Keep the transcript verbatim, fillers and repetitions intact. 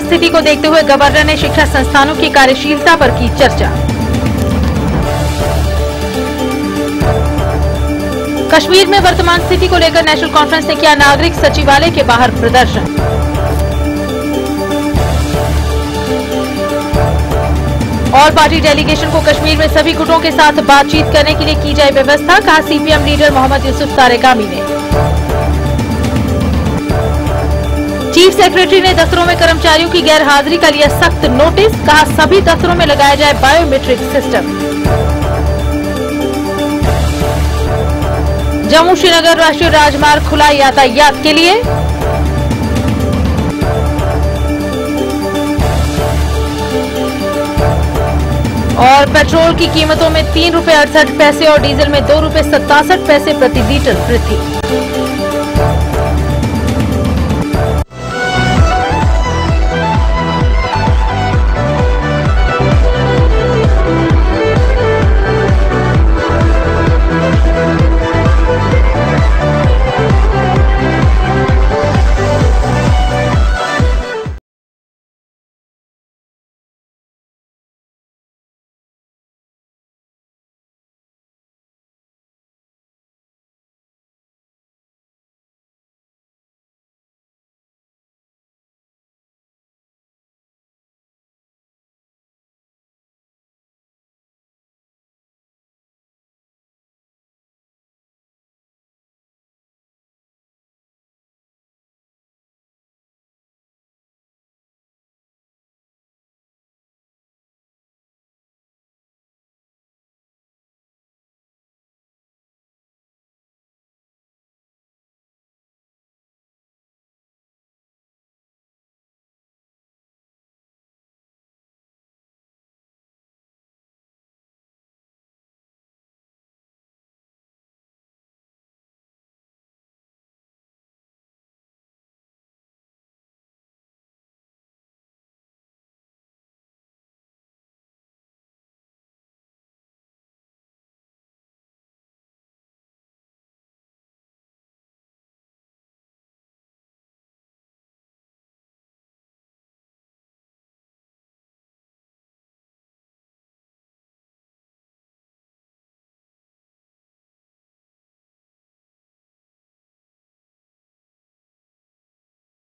स्थिति को देखते हुए गवर्नर ने शिक्षा संस्थानों की कार्यशीलता पर की चर्चा। कश्मीर में वर्तमान स्थिति को लेकर नेशनल कॉन्फ्रेंस ने किया नागरिक सचिवालय के बाहर प्रदर्शन। और पार्टी डेलीगेशन को कश्मीर में सभी गुटों के साथ बातचीत करने के लिए की जाए व्यवस्था, कहा सीपीएम लीडर मोहम्मद यूसुफ तारेगामी ने। चीफ सेक्रेटरी ने दफ्तरों में कर्मचारियों की गैर हाजिरी का लिया सख्त नोटिस, कहा सभी दफ्तरों में लगाया जाए बायोमेट्रिक सिस्टम। जम्मू श्रीनगर राष्ट्रीय राजमार्ग खुला यातायात के लिए। और पेट्रोल की कीमतों में तीन रुपए अड़सठ पैसे और डीजल में दो रुपए सत्तासठ पैसे प्रति लीटर वृद्धि।